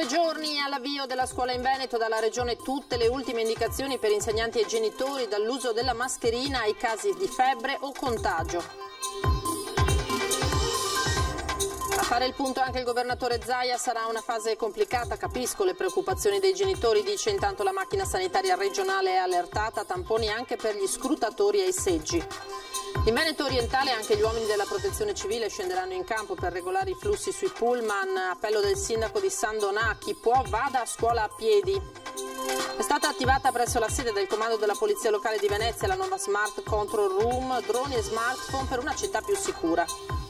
9 giorni all'avvio della scuola in Veneto, dalla Regione tutte le ultime indicazioni per insegnanti e genitori, dall'uso della mascherina ai casi di febbre o contagio. A fare il punto anche il governatore Zaia: sarà una fase complicata, capisco le preoccupazioni dei genitori, dice. Intanto la macchina sanitaria regionale è allertata, tamponi anche per gli scrutatori ai seggi. In Veneto orientale anche gli uomini della protezione civile scenderanno in campo per regolare i flussi sui pullman. Appello del sindaco di San Donà: chi può vada a scuola a piedi. È stata attivata presso la sede del comando della Polizia Locale di Venezia la nuova Smart Control Room, droni e smartphone per una città più sicura.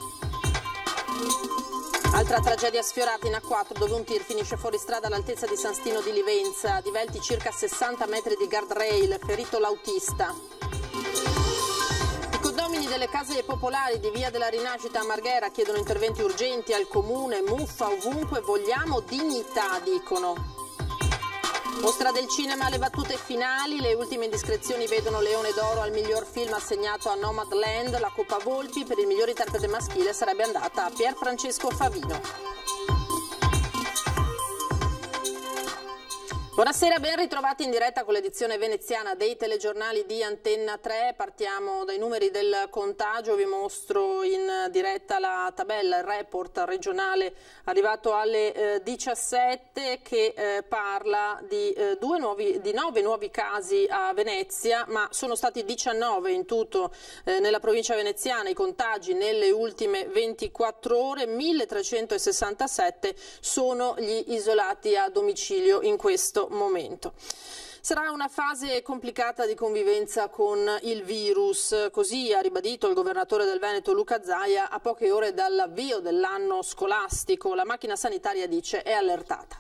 Altra tragedia sfiorata in A4, dove un tir finisce fuori strada all'altezza di San Stino di Livenza, divelti circa 60 metri di guardrail, ferito l'autista. I condomini delle case popolari di Via della Rinascita a Marghera chiedono interventi urgenti al comune, muffa ovunque, vogliamo dignità, dicono. Mostra del cinema, le battute finali, le ultime indiscrezioni vedono Leone d'Oro al miglior film assegnato a Nomadland, la Coppa Volpi per il miglior interprete maschile sarebbe andata a Pierfrancesco Favino. Buonasera, ben ritrovati in diretta con l'edizione veneziana dei telegiornali di Antenna 3. Partiamo dai numeri del contagio, vi mostro in diretta la tabella, il report regionale arrivato alle 17 che parla di 9 nuovi casi a Venezia, ma sono stati 19 in tutto nella provincia veneziana i contagi nelle ultime 24 ore, 1367 sono gli isolati a domicilio in questo momento. Sarà una fase complicata di convivenza con il virus, così ha ribadito il governatore del Veneto Luca Zaia a poche ore dall'avvio dell'anno scolastico. La macchina sanitaria, dice, è allertata.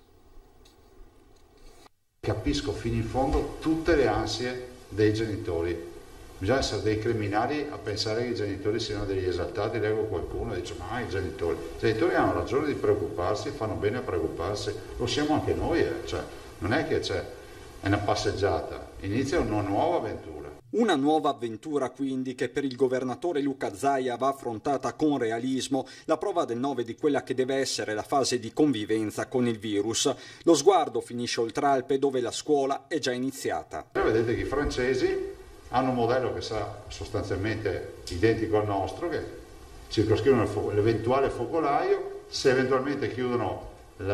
Capisco fino in fondo tutte le ansie dei genitori. Bisogna essere dei criminali a pensare che i genitori siano degli esaltati. Leggo qualcuno e dice: ma i genitori hanno ragione di preoccuparsi, fanno bene a preoccuparsi, lo siamo anche noi, cioè, non è che è una passeggiata, inizia una nuova avventura. Una nuova avventura quindi che per il governatore Luca Zaia va affrontata con realismo, la prova del 9 di quella che deve essere la fase di convivenza con il virus. Lo sguardo finisce oltre Alpe, dove la scuola è già iniziata. Vedete che i francesi hanno un modello che sarà sostanzialmente identico al nostro, che circoscrivono l'eventuale focolaio, se eventualmente chiudono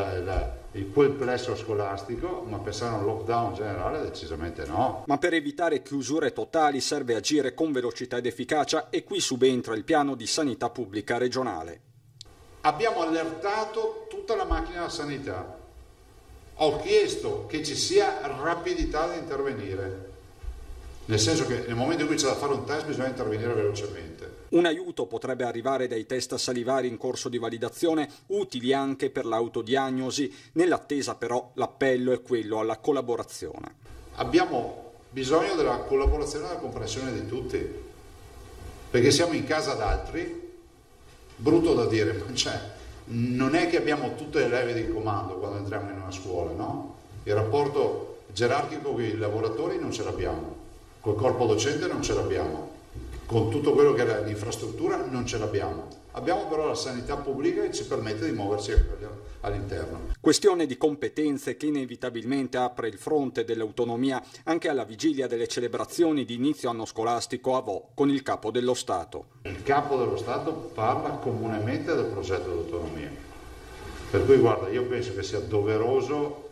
quel plesso scolastico, ma pensare a un lockdown generale decisamente no. Ma per evitare chiusure totali serve agire con velocità ed efficacia, e qui subentra il piano di sanità pubblica regionale. Abbiamo allertato tutta la macchina della sanità, ho chiesto che ci sia rapidità di intervenire. Nel senso che nel momento in cui c'è da fare un test bisogna intervenire velocemente. Un aiuto potrebbe arrivare dai test salivari in corso di validazione, utili anche per l'autodiagnosi. Nell'attesa però l'appello è quello alla collaborazione. Abbiamo bisogno della collaborazione e della comprensione di tutti, perché siamo in casa d'altri, brutto da dire, ma non è che abbiamo tutte le leve di comando quando entriamo in una scuola, no? Il rapporto gerarchico con i lavoratori non ce l'abbiamo. Col corpo docente non ce l'abbiamo, con tutto quello che è l'infrastruttura non ce l'abbiamo. Abbiamo però la sanità pubblica che ci permette di muoverci all'interno. Questione di competenze che inevitabilmente apre il fronte dell'autonomia anche alla vigilia delle celebrazioni di inizio anno scolastico a Vo con il Capo dello Stato. Il Capo dello Stato parla comunemente del progetto di autonomia. Per cui guarda, io penso che sia doveroso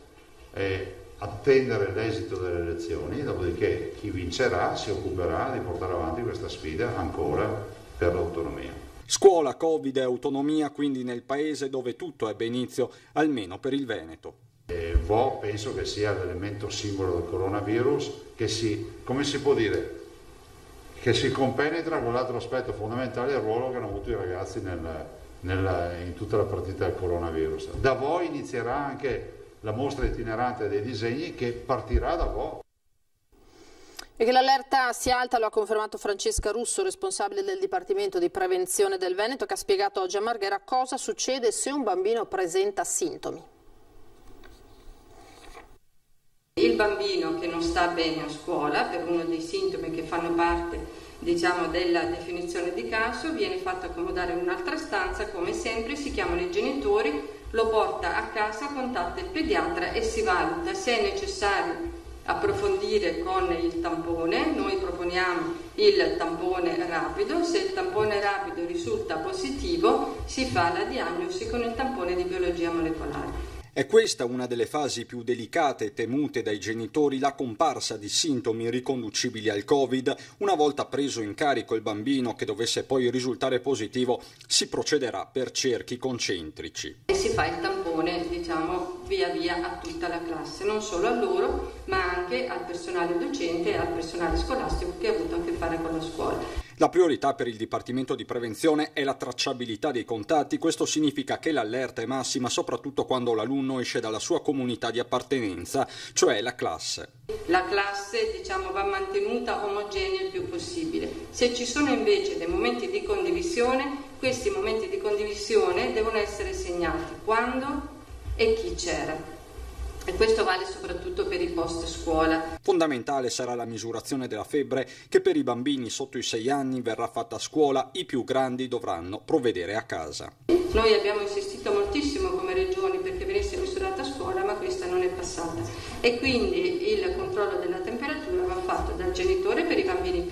attendere l'esito delle elezioni, dopodiché chi vincerà si occuperà di portare avanti questa sfida ancora per l'autonomia. Scuola, Covid e autonomia quindi nel paese dove tutto ebbe inizio, almeno per il Veneto. Vo penso che sia l'elemento simbolo del coronavirus che come si può dire, che si compenetra con l'altro aspetto fondamentale del ruolo che hanno avuto i ragazzi in tutta la partita del coronavirus. Da Vo inizierà anche la mostra itinerante dei disegni che partirà da Vo. E che l'allerta sia alta lo ha confermato Francesca Russo, responsabile del Dipartimento di Prevenzione del Veneto, che ha spiegato oggi a Marghera cosa succede se un bambino presenta sintomi. Il bambino che non sta bene a scuola per uno dei sintomi che fanno parte, diciamo, della definizione di caso, viene fatto accomodare in un'altra stanza, come sempre si chiamano i genitori, lo porta a casa, contatta il pediatra e si valuta se è necessario approfondire con il tampone. Noi proponiamo il tampone rapido, se il tampone rapido risulta positivo si fa la diagnosi con il tampone di biologia molecolare. È questa una delle fasi più delicate e temute dai genitori, la comparsa di sintomi riconducibili al Covid. Una volta preso in carico il bambino che dovesse poi risultare positivo, si procederà per cerchi concentrici. E si fa il tampone, via via a tutta la classe, non solo a loro, ma anche al personale docente e al personale scolastico che ha avuto a che fare con la scuola. La priorità per il Dipartimento di Prevenzione è la tracciabilità dei contatti. Questo significa che l'allerta è massima soprattutto quando l'alunno esce dalla sua comunità di appartenenza, cioè la classe. La classe va mantenuta omogenea il più possibile. Se ci sono invece dei momenti di condivisione, questi momenti di condivisione devono essere segnati quando e chi c'era. E questo vale soprattutto per il post scuola. Fondamentale sarà la misurazione della febbre, che per i bambini sotto i 6 anni verrà fatta a scuola, i più grandi dovranno provvedere a casa. Noi abbiamo insistito moltissimo come regioni perché venisse misurata a scuola, ma questa non è passata. E quindi il controllo della temperatura va fatto dal genitore per i bambini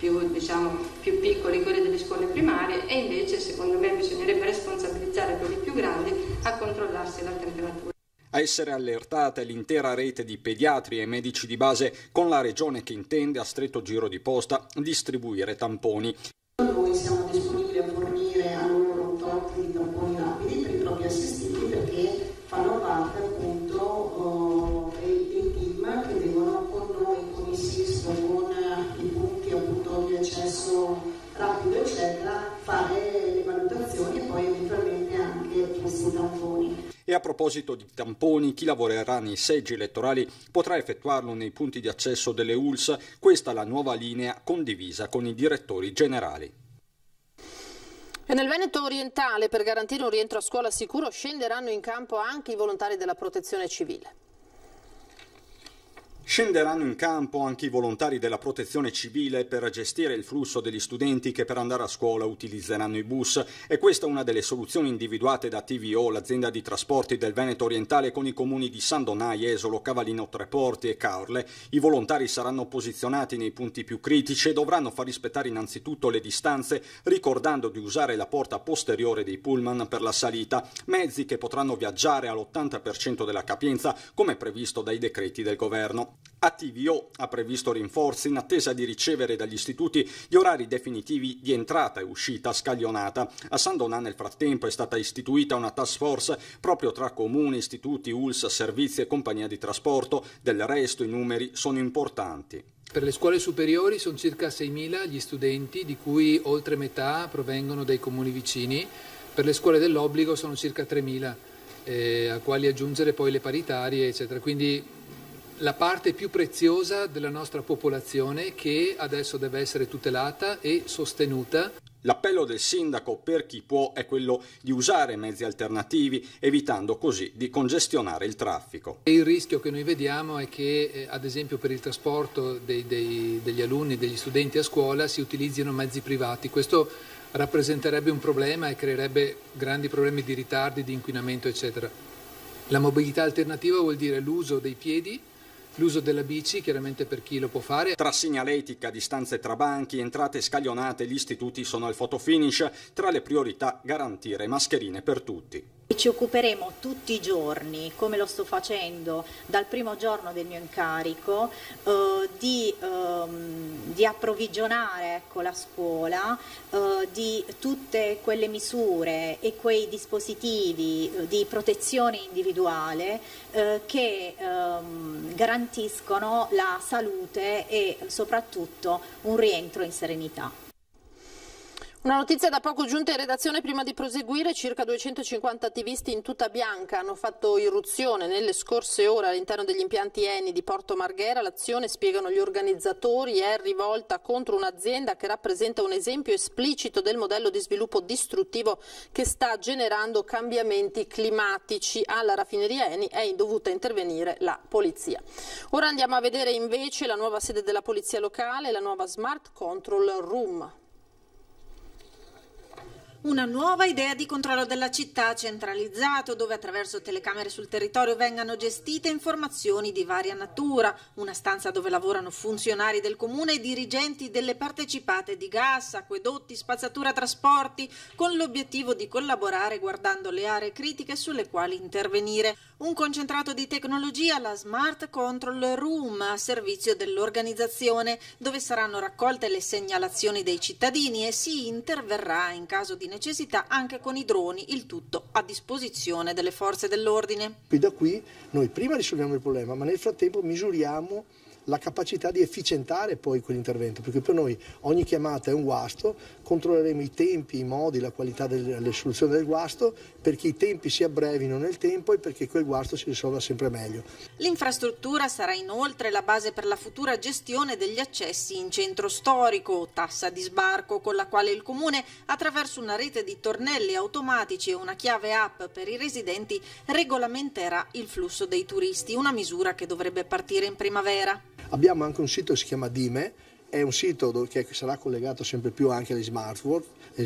più piccoli, quelli delle scuole primarie, e invece secondo me bisognerebbe responsabilizzare quelli più grandi a controllarsi la temperatura. A essere allertata è l'intera rete di pediatri e medici di base, con la regione che intende a stretto giro di posta distribuire tamponi. Noi siamo disponibili a fornire a loro un tot di tamponi rapidi per i propri assistiti, perché fanno parte appunto dei team che devono con noi, con il SISP, con i punti appunto di accesso rapido eccetera, fare le valutazioni e poi eventualmente anche questi tamponi. E a proposito di tamponi, chi lavorerà nei seggi elettorali potrà effettuarlo nei punti di accesso delle ULS. Questa è la nuova linea condivisa con i direttori generali. E nel Veneto orientale, per garantire un rientro a scuola sicuro, scenderanno in campo anche i volontari della Protezione Civile. Scenderanno in campo anche i volontari della Protezione Civile per gestire il flusso degli studenti che per andare a scuola utilizzeranno i bus, e questa è una delle soluzioni individuate da TVO, l'azienda di trasporti del Veneto orientale, con i comuni di San Donà, Jesolo, Cavallino Treporti e Caorle. I volontari saranno posizionati nei punti più critici e dovranno far rispettare innanzitutto le distanze, ricordando di usare la porta posteriore dei pullman per la salita, mezzi che potranno viaggiare all'80% della capienza come previsto dai decreti del governo. ATVO ha previsto rinforzi in attesa di ricevere dagli istituti gli orari definitivi di entrata e uscita scaglionata. A San Donà nel frattempo è stata istituita una task force proprio tra comuni, istituti, ULS, servizi e compagnia di trasporto. Del resto i numeri sono importanti. Per le scuole superiori sono circa 6.000 gli studenti, di cui oltre metà provengono dai comuni vicini. Per le scuole dell'obbligo sono circa 3.000, a quali aggiungere poi le paritarie, eccetera. Quindi la parte più preziosa della nostra popolazione, che adesso deve essere tutelata e sostenuta. L'appello del sindaco per chi può è quello di usare mezzi alternativi, evitando così di congestionare il traffico. E il rischio che noi vediamo è che, ad esempio, per il trasporto degli alunni, degli studenti a scuola, si utilizzino mezzi privati. Questo rappresenterebbe un problema e creerebbe grandi problemi di ritardi, di inquinamento, eccetera. La mobilità alternativa vuol dire l'uso dei piedi, l'uso della bici, chiaramente per chi lo può fare. Tra segnaletica, distanze tra banchi, entrate scaglionate, gli istituti sono al fotofinish. Tra le priorità garantire mascherine per tutti. Ci occuperemo tutti i giorni, come lo sto facendo dal primo giorno del mio incarico, di approvvigionare la scuola di tutte quelle misure e quei dispositivi di protezione individuale che garantiscono la salute e soprattutto un rientro in serenità. Una notizia da poco giunta in redazione prima di proseguire: circa 250 attivisti in tuta bianca hanno fatto irruzione nelle scorse ore all'interno degli impianti Eni di Porto Marghera. L'azione, spiegano gli organizzatori, è rivolta contro un'azienda che rappresenta un esempio esplicito del modello di sviluppo distruttivo che sta generando cambiamenti climatici. Alla raffineria Eni è dovuta intervenire la polizia. Ora andiamo a vedere invece la nuova sede della polizia locale, la nuova Smart Control Room. Una nuova idea di controllo della città centralizzato, dove attraverso telecamere sul territorio vengano gestite informazioni di varia natura, una stanza dove lavorano funzionari del comune e dirigenti delle partecipate di gas, acquedotti, spazzatura, trasporti, con l'obiettivo di collaborare guardando le aree critiche sulle quali intervenire. Un concentrato di tecnologia, la Smart Control Room, a servizio dell'organizzazione, dove saranno raccolte le segnalazioni dei cittadini e si interverrà in caso di necessità anche con i droni, il tutto a disposizione delle forze dell'ordine. Da qui noi prima risolviamo il problema, ma nel frattempo misuriamo la capacità di efficientare poi quell'intervento, perché per noi ogni chiamata è un guasto, controlleremo i tempi, i modi, la qualità delle soluzioni del guasto, perché i tempi si abbrevino nel tempo e perché quel guasto si risolva sempre meglio. L'infrastruttura sarà inoltre la base per la futura gestione degli accessi in centro storico, tassa di sbarco con la quale il Comune, attraverso una rete di tornelli automatici e una chiave app per i residenti, regolamenterà il flusso dei turisti, una misura che dovrebbe partire in primavera. Abbiamo anche un sito che si chiama Dime, è un sito che sarà collegato sempre più anche alle smartphone,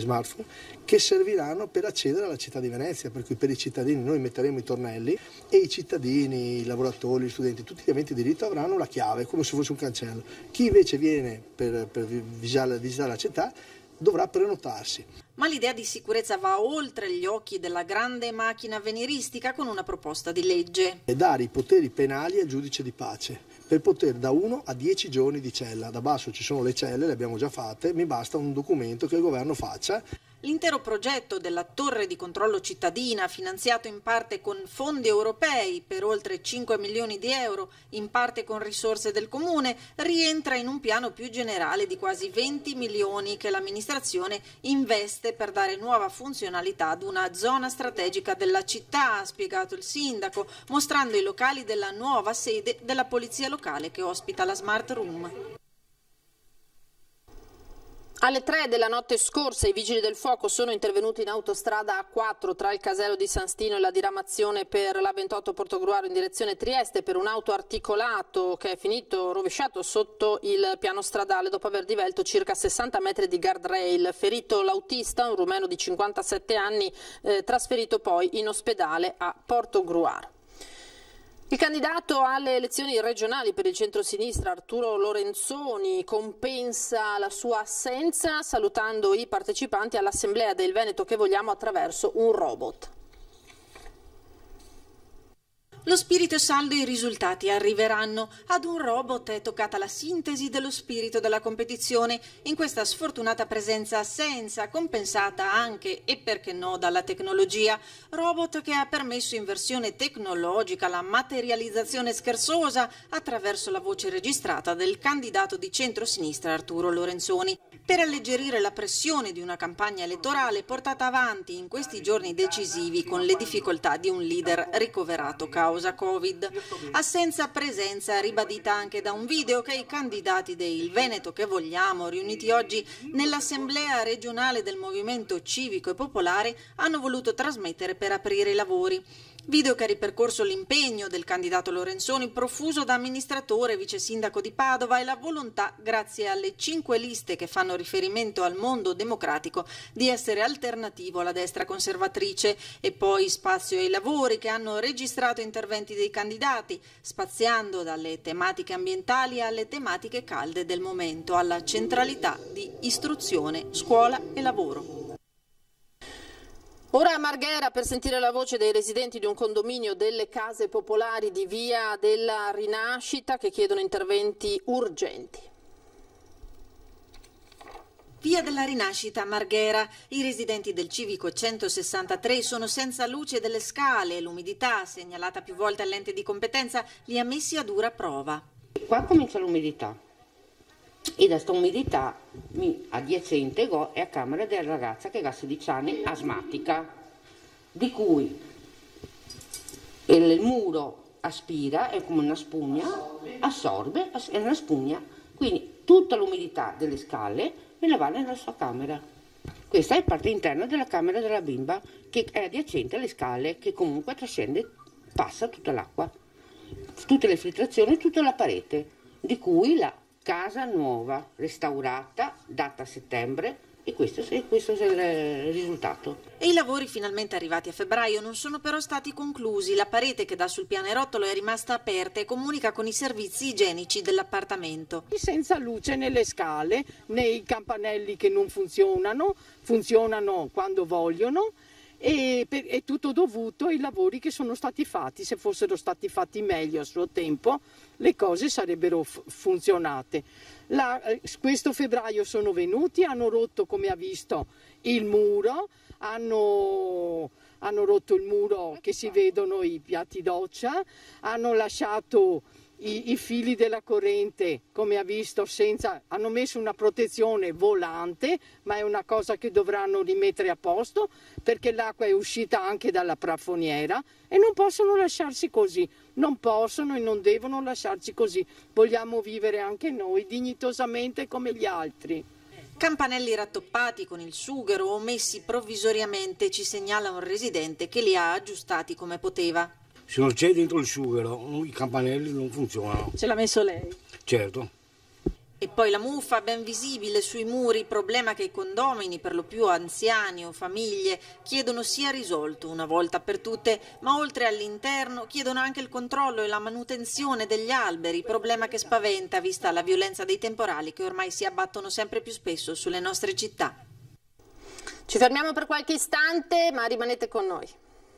che serviranno per accedere alla città di Venezia, per cui per i cittadini noi metteremo i tornelli e i cittadini, i lavoratori, gli studenti, tutti gli aventi diritto avranno la chiave, come se fosse un cancello. Chi invece viene per visitare la città dovrà prenotarsi. Ma l'idea di sicurezza va oltre gli occhi della grande macchina avveniristica con una proposta di legge. E dare i poteri penali al giudice di pace, per poter da 1 a 10 giorni di cella. Da basso ci sono le celle, le abbiamo già fatte, mi basta un documento che il governo faccia. L'intero progetto della torre di controllo cittadina, finanziato in parte con fondi europei per oltre 5 milioni di euro, in parte con risorse del Comune, rientra in un piano più generale di quasi 20 milioni che l'amministrazione investe per dare nuova funzionalità ad una zona strategica della città, ha spiegato il sindaco, mostrando i locali della nuova sede della polizia locale che ospita la Smart Room. Alle 3 della notte scorsa i vigili del fuoco sono intervenuti in autostrada A4 tra il casello di San Stino e la diramazione per la 28 Portogruaro in direzione Trieste per un auto articolato che è finito rovesciato sotto il piano stradale dopo aver divelto circa 60 metri di guardrail. Ferito l'autista, un rumeno di 57 anni, trasferito poi in ospedale a Portogruaro. Il candidato alle elezioni regionali per il centro-sinistra Arturo Lorenzoni compensa la sua assenza salutando i partecipanti all'assemblea del Veneto che vogliamo attraverso un robot. Lo spirito è saldo e i risultati arriveranno. Ad un robot è toccata la sintesi dello spirito della competizione in questa sfortunata presenza-assenza, compensata anche, e perché no, dalla tecnologia. Robot che ha permesso in versione tecnologica la materializzazione scherzosa attraverso la voce registrata del candidato di centrosinistra Arturo Lorenzoni. Per alleggerire la pressione di una campagna elettorale portata avanti in questi giorni decisivi con le difficoltà di un leader ricoverato causa Covid. Assenza-presenza ribadita anche da un video che i candidati del Veneto che vogliamo, riuniti oggi nell'Assemblea regionale del Movimento Civico e Popolare, hanno voluto trasmettere per aprire i lavori. Video che ha ripercorso l'impegno del candidato Lorenzoni, profuso da amministratore e vice sindaco di Padova, e la volontà, grazie alle 5 liste che fanno riferimento al mondo democratico, di essere alternativo alla destra conservatrice, e poi spazio ai lavori che hanno registrato interventi dei candidati, spaziando dalle tematiche ambientali alle tematiche calde del momento, alla centralità di istruzione, scuola e lavoro. Ora a Marghera per sentire la voce dei residenti di un condominio delle case popolari di Via della Rinascita che chiedono interventi urgenti. Via della Rinascita a Marghera. I residenti del civico 163 sono senza luce delle scale e l'umidità, segnalata più volte all'ente di competenza, li ha messi a dura prova. Qua comincia l'umidità e da sta umidità mi adiacente è a camera della ragazza che ha 16 anni, asmatica, di cui il muro aspira, è come una spugna, assorbe, è una spugna, quindi tutta l'umidità delle scale me la va nella sua camera. Questa è parte interna della camera della bimba che è adiacente alle scale, che comunque trascende, passa tutta l'acqua, tutte le filtrazioni, tutta la parete, di cui la casa nuova, restaurata, data a settembre, E questo è il risultato. E i lavori finalmente arrivati a febbraio non sono però stati conclusi. La parete che dà sul pianerottolo è rimasta aperta e comunica con i servizi igienici dell'appartamento. Senza luce nelle scale, nei campanelli che non funzionano quando vogliono. E è tutto dovuto ai lavori che sono stati fatti. Se fossero stati fatti meglio a suo tempo, le cose sarebbero funzionate. Questo febbraio sono venuti, hanno rotto, come ha visto, il muro, hanno rotto il muro che si vedono i piatti doccia, hanno lasciato i fili della corrente, come ha visto, hanno messo una protezione volante, ma è una cosa che dovranno rimettere a posto perché l'acqua è uscita anche dalla plafoniera e non possono lasciarsi così, non possono e non devono lasciarci così. Vogliamo vivere anche noi dignitosamente come gli altri. Campanelli rattoppati con il sughero o messi provvisoriamente, ci segnala un residente che li ha aggiustati come poteva. Se non c'è dentro il sughero, i campanelli non funzionano. Ce l'ha messo lei? Certo. E poi la muffa ben visibile sui muri, problema che i condomini, per lo più anziani o famiglie, chiedono sia risolto una volta per tutte, ma oltre all'interno chiedono anche il controllo e la manutenzione degli alberi, problema che spaventa vista la violenza dei temporali che ormai si abbattono sempre più spesso sulle nostre città. Ci fermiamo per qualche istante, ma rimanete con noi.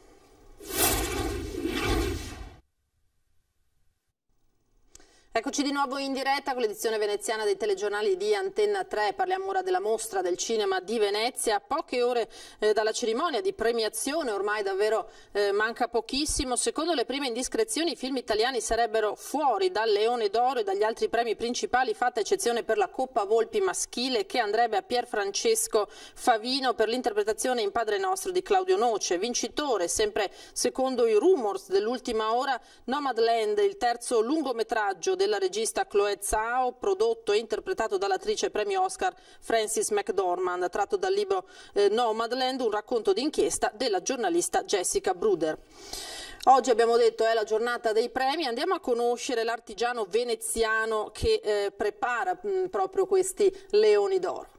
Eccoci di nuovo in diretta con l'edizione veneziana dei telegiornali di Antenna 3. Parliamo ora della mostra del cinema di Venezia. A poche ore dalla cerimonia di premiazione, ormai davvero manca pochissimo. Secondo le prime indiscrezioni i film italiani sarebbero fuori dal Leone d'Oro e dagli altri premi principali, fatta eccezione per la Coppa Volpi maschile che andrebbe a Pierfrancesco Favino per l'interpretazione in Padre Nostro di Claudio Noce. Vincitore, sempre secondo i rumors dell'ultima ora, Nomadland, il terzo lungometraggio della regista Chloé Zhao, prodotto e interpretato dall'attrice premio Oscar Frances McDormand, tratto dal libro Nomadland, un racconto d'inchiesta della giornalista Jessica Bruder. Oggi abbiamo detto è la giornata dei premi, andiamo a conoscere l'artigiano veneziano che prepara proprio questi Leoni d'Oro.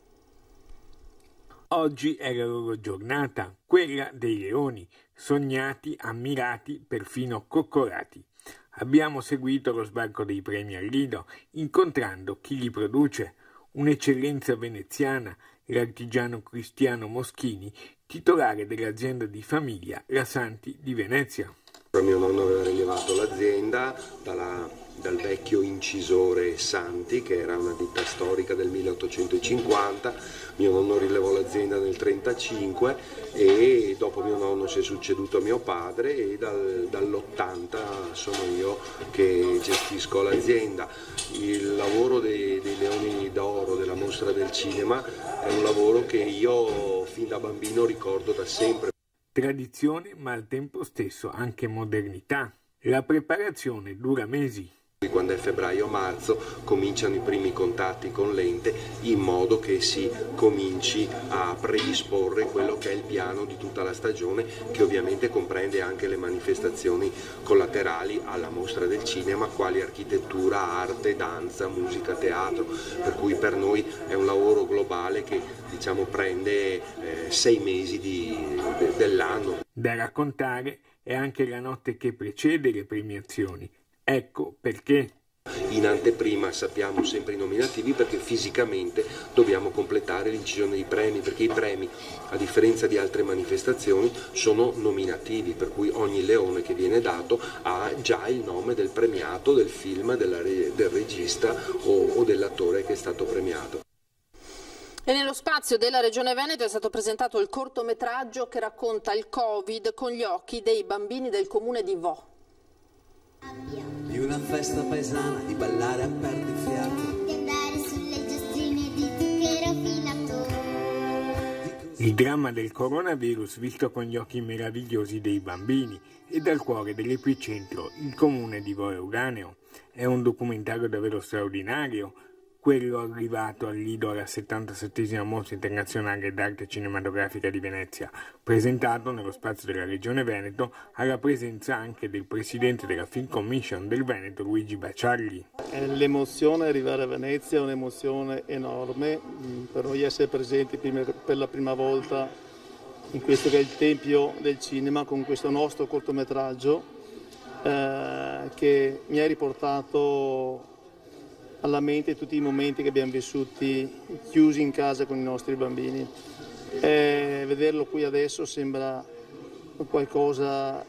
Oggi è la loro giornata, quella dei leoni, sognati, ammirati, perfino coccolati. Abbiamo seguito lo sbarco dei premi al Lido, incontrando chi li produce, un'eccellenza veneziana, l'artigiano Cristiano Moschini, titolare dell'azienda di famiglia La Santi di Venezia. Mio nonno aveva rilevato l'azienda dal vecchio incisore Santi, che era una ditta storica del 1850. Mio nonno rilevò l'azienda nel 1935 e dopo mio nonno si è succeduto a mio padre e dall'80 sono io che gestisco l'azienda. Il lavoro dei Leoni d'Oro, della mostra del cinema, è un lavoro che io fin da bambino ricordo da sempre. Tradizione ma al tempo stesso anche modernità. La preparazione dura mesi. Quando è febbraio-marzo cominciano i primi contatti con l'ente in modo che si cominci a predisporre quello che è il piano di tutta la stagione, che ovviamente comprende anche le manifestazioni collaterali alla mostra del cinema, quali architettura, arte, danza, musica, teatro, per cui per noi è un lavoro globale che prende 6 mesi dell'anno. Da raccontare è anche la notte che precede le premiazioni. Ecco perché. In anteprima sappiamo sempre i nominativi perché fisicamente dobbiamo completare l'incisione dei premi, perché i premi, a differenza di altre manifestazioni, sono nominativi, per cui ogni leone che viene dato ha già il nome del premiato, del film, del regista o dell'attore che è stato premiato. E nello spazio della Regione Veneto è stato presentato il cortometraggio che racconta il Covid con gli occhi dei bambini del comune di Vo. Di una festa paesana, di ballare a perdifiato, di andare sulle giostrine di zucchero filato. Il dramma del coronavirus visto con gli occhi meravigliosi dei bambini e dal cuore dell'epicentro, il comune di Vo Euganeo. È un documentario davvero straordinario. quello arrivato al Lido alla 77esima Mostra Internazionale d'Arte Cinematografica di Venezia, presentato nello spazio della Regione Veneto alla presenza anche del presidente della Film Commission del Veneto, Luigi Bacialli. L'emozione arrivare a Venezia è un'emozione enorme, per noi essere presenti per la prima volta in questo che è il Tempio del Cinema con questo nostro cortometraggio che mi ha riportato alla mente tutti i momenti che abbiamo vissuti chiusi in casa con i nostri bambini. Vederlo qui adesso sembra qualcosa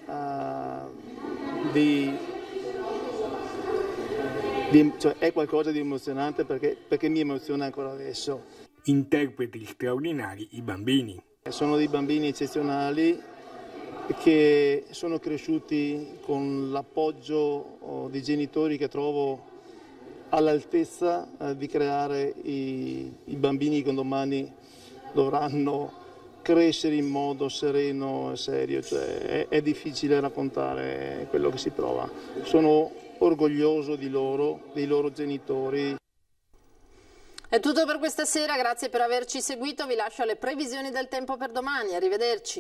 cioè è qualcosa di emozionante perché mi emoziona ancora adesso. Interpreti straordinari i bambini. Sono dei bambini eccezionali che sono cresciuti con l'appoggio dei genitori che trovo all'altezza di creare i bambini che domani dovranno crescere in modo sereno e serio, cioè è difficile raccontare quello che si prova. Sono orgoglioso di loro, dei loro genitori. È tutto per questa sera, grazie per averci seguito, vi lascio alle previsioni del tempo per domani, arrivederci.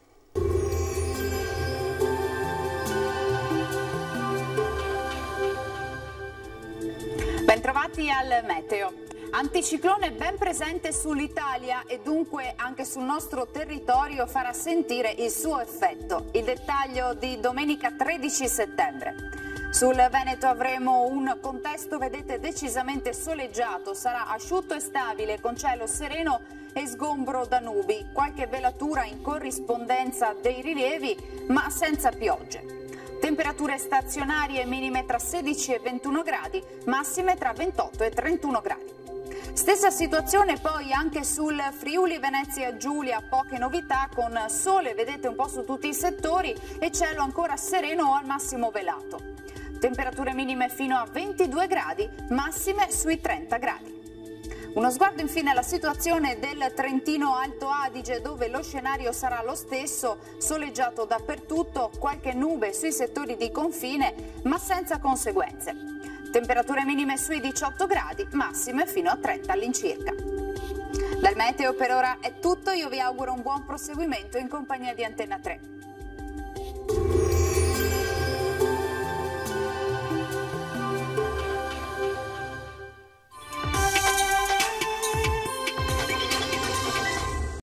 Bentrovati al meteo. Anticiclone ben presente sull'Italia e dunque anche sul nostro territorio farà sentire il suo effetto. Il dettaglio di domenica 13 settembre. Sul Veneto avremo un contesto, vedete, decisamente soleggiato, sarà asciutto e stabile con cielo sereno e sgombro da nubi, qualche velatura in corrispondenza dei rilievi ma senza piogge. Temperature stazionarie minime tra 16 e 21 gradi, massime tra 28 e 31 gradi. Stessa situazione poi anche sul Friuli Venezia Giulia, poche novità con sole, vedete, un po' su tutti i settori e cielo ancora sereno o al massimo velato. Temperature minime fino a 22 gradi, massime sui 30 gradi. Uno sguardo infine alla situazione del Trentino Alto Adige, dove lo scenario sarà lo stesso, soleggiato dappertutto, qualche nube sui settori di confine, ma senza conseguenze. Temperature minime sui 18 gradi, massime fino a 30 all'incirca. Dal meteo per ora è tutto, io vi auguro un buon proseguimento in compagnia di Antenna 3.